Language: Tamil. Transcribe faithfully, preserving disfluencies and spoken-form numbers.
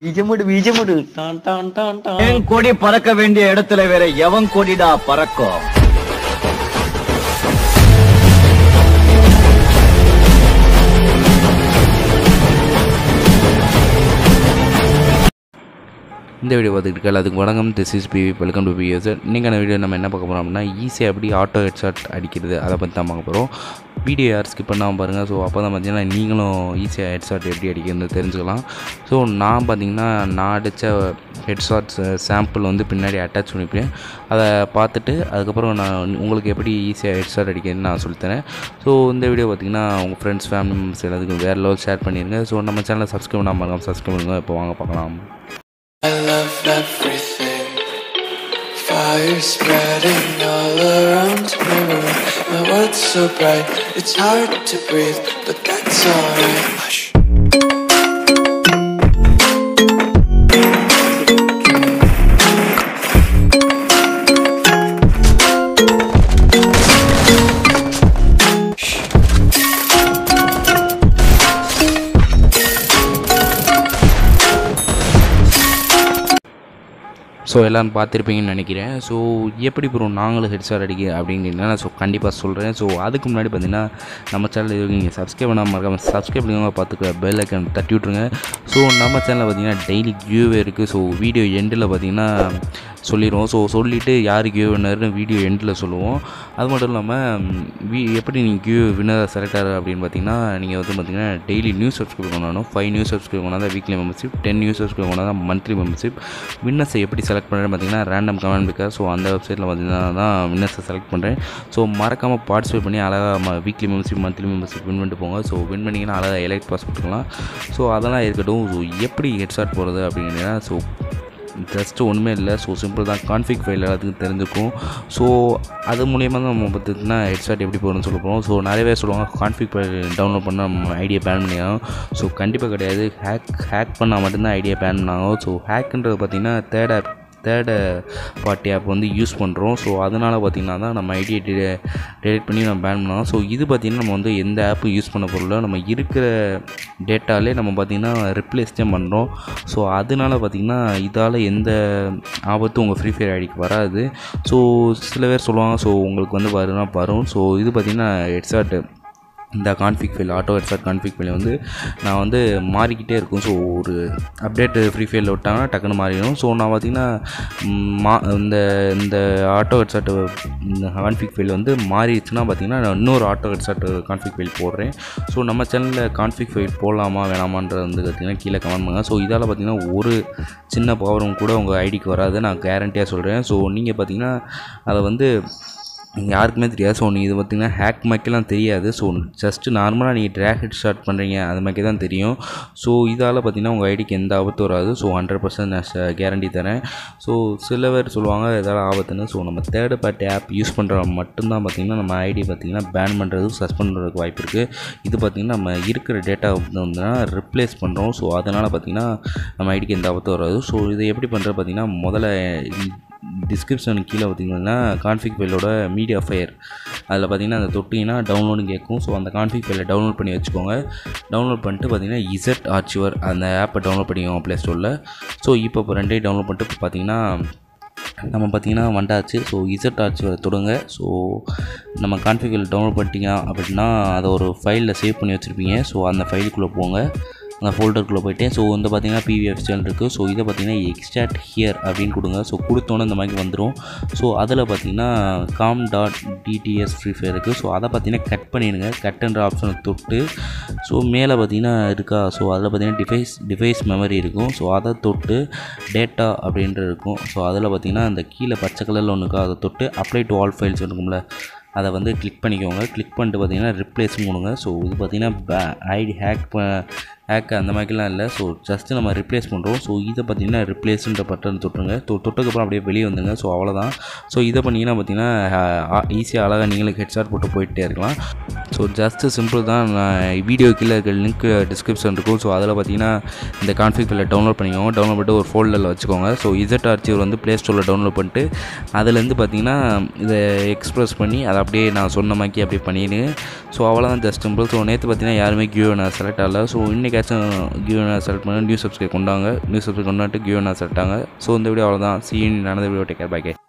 பீஜமுடு பீஜமுடு டான் டான் டான் டான். என் கொடி பறக்க வேண்டிய இடத்துல வேற எவன் கொடிடா பறக்கும்? இந்த வீடியோ பார்த்துக்கிட்டு எல்லாத்துக்கும் வணக்கம். This is BV welcome to BS. நீங்கள் வீடியோ நம்ம என்ன பார்க்க போகிறோம் அப்படின்னா ஈஸியாக எப்படி ஆட்டோ ஹெட்ஷாட் அடிக்கிறது அதை பற்றி தான் பார்க்க போகிறோம். வீடியோ யார் ஸ்கிப் பண்ணாமல் பாருங்கள். ஸோ அப்போ தான் பார்த்தீங்கன்னா நீங்களும் ஈஸியாக ஹெட்ஷாட் எப்படி அடிக்கிறது தெரிஞ்சுக்கலாம். ஸோ நான் பார்த்தீங்கன்னா நான் அடித்த ஹெட்ஷாட்ஸ் சாம்பிள் வந்து பின்னாடி அட்டாச் பண்ணிப்பேன். அதை பார்த்துட்டு அதுக்கப்புறம் நான் உங்களுக்கு எப்படி ஈஸியாக ஹெட்ஷாட் அடிக்கிறதுன்னு நான் சொல்லித்தரேன். ஸோ இந்த வீடியோ பார்த்திங்கன்னா உங்கள் ஃப்ரெண்ட்ஸ் ஃபேமிலி மெம்பர்ஸ் எல்லாத்துக்கும் வேறு லெவல் ஷேர் பண்ணிடுங்க. ஸோ நம்ம சேனலை சப்ஸ்கிரைப் பண்ணாமல் இருக்காமல் சப்ஸ்கிரைப் பண்ணுங்க. இப்போ வாங்க பார்க்கலாம். I love everything. Fire spreading all around my room. My world's so bright, it's hard to breathe, but that's alright. Hush. So எல்லோரும் பார்த்துருப்பீங்கன்னு நினைக்கிறேன். ஸோ எப்படி ப்ரோ நாங்களும் ஹெட்ஷாட் அடிக்க அப்படின்னா ஸோ கண்டிப்பாக சொல்கிறேன். ஸோ அதுக்கு முன்னாடி பார்த்தீங்கன்னா நம்ம சேனல் இது நீங்கள் சப்ஸ்கிரைப் பண்ணாமல் இருக்காமல் சப்ஸ்கிரைப் பண்ணிக்கோங்க. பார்த்துக்க பெல் ஐக்கன் தட்டி விட்ருங்க. ஸோ நம்ம சேனலில் பார்த்தீங்கன்னா டெய்லி கியூவே இருக்குது. ஸோ வீடியோ எண்டில் பார்த்தீங்கன்னா சொல்லிடுவோம். ஸோ சொல்லிவிட்டு யார் கியூ வின்னர்னு வீடியோ எண்டில் சொல்லுவோம். அது மட்டும் இல்லாமல் வீ எப்படி நீங்கள் கியூ வின்னர் செலக்ட் ஆகுது அப்படின்னு பார்த்தீங்கன்னா நீங்கள் வந்து பார்த்தீங்கன்னா டெய்லி நியூஸ் சப்ஸ்கிரைப் பண்ணணும். ஃபைவ் நியூஸ் சப்ஸ்கிரைப் பண்ணால் தான் weekly membership, ten news subscribe பண்ணால் தான் மந்த்லி மெம்பர்ஷிப். வின்னர்ஸை எப்படி செலக்ட் பண்ணுறேன்னு பார்த்தீங்கன்னா ரேண்டம் கமெண்ட் பிக்கர். ஸோ அந்த வெப்சைட்டில் பார்த்தீங்கன்னா தான் வின்னர்ஸை செலக்ட் பண்ணுறேன். ஸோ மறக்காமல் பார்ட்டிசிபேட் பண்ணி அழகாக weekly membership monthly membership win பண்ணிட்டு போங்க. ஸோ வின் பண்ணிங்கன்னா அழகாக எலைட் பாஸ் கொடுத்துக்கலாம். ஸோ அதெல்லாம் இருக்கட்டும். ஸோ எப்படி ஹெட்ஷாட் போகிறது அப்படின்னா ஸோ ஜஸ்ட்டு ஒன்றுமே இல்லை. ஸோ சிம்பிள் தான். கான்ஃபிக் ஃபைல் எல்லாத்துக்கும் தெரிஞ்சுக்கும். ஸோ அது மூலியமாக தான் நம்ம பார்த்திங்கன்னா ஹெட்ஷாட் எப்படி போகணும்னு சொல்ல போகிறோம். ஸோ நிறைய பேர் சொல்லுவாங்க கான்ஃபிக் ஃபைல் டவுன்லோட் பண்ணால் நம்ம ஐடியா பேன் பண்ணியாகும். ஸோ கண்டிப்பாக கிடையாது. ஹேக் ஹேக் பண்ணால் மட்டும்தான் ஐடியா பேன் பண்ணாகும். ஸோ ஹேக்குன்றது பார்த்திங்கன்னா third app third party app வந்து யூஸ் பண்ணுறோம். ஸோ அதனால் பார்த்திங்கன்னா தான் நம்ம ஐடியை டெ டெலிட் பண்ணி நம்ம பேன் பண்ணோம். ஸோ இது பார்த்திங்கன்னா நம்ம வந்து எந்த ஆப்பும் யூஸ் பண்ண பொருள் நம்ம இருக்கிற டேட்டாலே நம்ம பார்த்திங்கன்னா ரிப்ளேஸ் தான் பண்ணுறோம். ஸோ அதனால் பார்த்திங்கன்னா இதால் எந்த ஆபத்தும் உங்கள் ஃப்ரீ ஃபயர் ஐடிக்கு வராது. ஸோ சில பேர் சொல்லுவாங்க ஸோ உங்களுக்கு வந்து வரும்னா வரும். ஸோ இது பார்த்திங்கன்னா ஹெட்ஷாட் இந்த config file auto headshot config file வந்து நான் வந்து மாறிக்கிட்டே இருக்கும். ஸோ ஒரு அப்டேட்டு ஃப்ரீ ஃபயரில் விட்டாங்கன்னா டக்குன்னு மாறிடும். ஸோ நான் பார்த்திங்கன்னா மா இந்த இந்த ஆட்டோ ஹெட்ஷாட் இந்த கான்ஃபிக் ஃபைல் வந்து மாறிடுச்சுன்னா பார்த்திங்கன்னா நான் இன்னொரு ஆட்டோ ஹெட்ஷாட் கான்ஃபிக் ஃபைல் போடுறேன். ஸோ நம்ம சேனலில் கான்ஃபிக் ஃபைல் போடலாமா வேணாமான்றது வந்து பார்த்திங்கன்னா கீழே கமெண்ட் பண்ணுங்கள். ஸோ இதால் பார்த்திங்கன்னா ஒரு சின்ன பவரும் கூட உங்கள் ஐடிக்கு வராது, நான் கேரண்டியாக சொல்கிறேன். ஸோ நீங்கள் பார்த்திங்கன்னா அதை வந்து யாருக்குமே தெரியாது. ஸோ நீங்கள் இது பார்த்திங்கன்னா ஹேக் மேக்கெல்லாம் தெரியாது. ஸோ ஜஸ்ட்டு நார்மலாக நீங்கள் ட்ராக் ஹெட் ஷாட் பண்ணுறீங்க அது மாதிரி தான் தெரியும். ஸோ இதால் பார்த்திங்கன்னா உங்கள் ஐடிக்கு எந்த ஆபத்து வராது. ஸோ ஹண்ட்ரட் பர்சன்ட் நான் கேரண்டி தரேன். ஸோ சில பேர் சொல்லுவாங்க எதாவது ஆபத்துன்னு. ஸோ நம்ம தேர்ட் பார்ட்டி ஆப் யூஸ் பண்ணுறவங்க மட்டும்தான் பார்த்திங்கன்னா நம்ம ஐடி பார்த்திங்கன்னா பேன் பண்ணுறது சஸ்பெண்ட் பண்ணுறதுக்கு வாய்ப்பு இருக்குது. இது பார்த்திங்கன்னா நம்ம இருக்கிற டேட்டா வந்து ரிப்ளேஸ் பண்ணுறோம். ஸோ அதனால் பார்த்திங்கன்னா நம்ம ஐடிக்கு எந்த ஆபத்து வராது. ஸோ இதை எப்படி பண்ணுறது பார்த்திங்கன்னா முதல்ல டிஸ்கிரிப்ஷனுக்கு கீழே பார்த்திங்கன்னா கான்ஃபிக் ஃபைலோட மீடியா ஃபயர் அதில் பார்த்திங்கன்னா அந்த தொட்டிங்கன்னா டவுன்லோடு கேட்கும். ஸோ அந்த கான்ஃபிக் ஃபைலை டவுன்லோட் பண்ணி வச்சுக்கோங்க. டவுன்லோட் பண்ணிட்டு பார்த்திங்கன்னா இசட் ஆர்ச்சிவர் அந்த ஆப்பை டவுன்லோட் பண்ணிக்கோங்க ப்ளே ஸ்டோரில். ஸோ இப்போ இப்போ ரெண்டையும் டவுன்லோட் பண்ணிட்டு இப்போ பார்த்திங்கன்னா நம்ம பார்த்திங்கன்னா வண்டாச்சு. ஸோ இசட் ஆர்ச்சிவரை தொடுங்க. ஸோ நம்ம கான்ஃபிக் ஃபைல் டவுன்லோட் பண்ணிட்டீங்க அப்படின்னா அதை ஒரு ஃபைலில் சேவ் பண்ணி வச்சுருப்பீங்க. ஸோ அந்த ஃபைலுக்குள்ளே போங்க, அந்த ஃபோல்டருக்குள்ளே போய்ட்டு ஸோ வந்து பார்த்திங்கன்னா பிவிஎஃப் சேனல் இருக்குது. ஸோ இதை பார்த்திங்கன்னா எக்ஸ்ட்ராக்ட் ஹியர் அப்படின்னு கொடுங்க. ஸோ கொடுத்தோன்னே இந்த மாதிரி வந்துடும். ஸோ அதில் பார்த்திங்கன்னா com dot DTS free fire இருக்குது. ஸோ அதை பார்த்திங்கன்னா கட் பண்ணிடுங்க. கட்டுன்ற ஆப்ஷனை தொட்டு ஸோ மேலே பார்த்திங்கன்னா இருக்கா. ஸோ அதில் பார்த்திங்கன்னா டிவைஸ் டிவைஸ் மெமரி இருக்கும். ஸோ அதை தொட்டு டேட்டா அப்படின்றது இருக்கும். ஸோ அதில் பார்த்திங்கன்னா அந்த கீழே பச்சை கலரில் ஒன்று இருக்கா அதை தொட்டு அப்ளை டு ஆல் ஃபைல்ஸ் இருக்கும்ல அதை வந்து கிளிக் பண்ணிக்கோங்க. கிளிக் பண்ணிட்டு பார்த்திங்கன்னா ரிப்ளேஸும் கொடுங்க. ஸோ இது பார்த்திங்கன்னா ஐடி ஹேக் ப ஹேக் அந்த மாதிரிலாம் இல்லை. ஸோ ஜஸ்ட்டு நம்ம ரிப்ளேஸ் பண்ணுறோம். ஸோ இதை பார்த்திங்கன்னா ரிப்ளேஸுன்ற பட்டன் தொட்டுருங்க. தொ தொட்டதுக்கப்புறம் அப்படியே வெளியே வந்துங்க. ஸோ அவ்வளோதான். ஸோ இதை பண்ணிங்கன்னா பார்த்திங்கன்னா ஈஸியாக அழகாக நீங்களுக்கு ஹெட்ஷாட் போட்டு போயிட்டே இருக்கலாம். ஸோ ஜஸ்ட்டு சிம்பிள் தான். வீடியோ கீழே இருக்க லிங்க் டிஸ்கிரிப்ஷன் இருக்கும். ஸோ அதில் பார்த்திங்கன்னா இந்த கான்ஃபிக் ஃபைலை டவுன்லோட் பண்ணிக்கோங்க. டவுன்லோட் பண்ணிட்டு ஒரு ஃபோல்டரில் வச்சுக்கோங்க. ஸோ இசட் ஆர்ச்சிவர் வந்து ப்ளே ஸ்டோரில் டவுன்லோட் பண்ணிட்டு அதுலேருந்து பார்த்திங்கன்னா இதை எக்ஸ்ப்ரெஸ் பண்ணி அதை அப்படியே நான் சொன்ன மாதிரி அப்படியே பண்ணிடுங்க. ஸோ அவ்வளோதான் ஜஸ்ட் சிம்பிள். ஸோ நேற்று பார்த்திங்கன்னா யாருமே கியூ நான் செலக்ட் ஆகலை. ஸோ இன்றைக்கி யாருக்காச்சும் கியூனா செலக்ட் பண்ண நியூ சப்ஸ்கிரைப் கொண்டாங்க நியூ சப்ஸ்கிரைப் கொண்டாட்டு கியூனா செலக்டாங்க ஸோ இந்த வீடியோ அவ்வளோதான் சி நடந்த வீடியோ டேக் கேர் பை.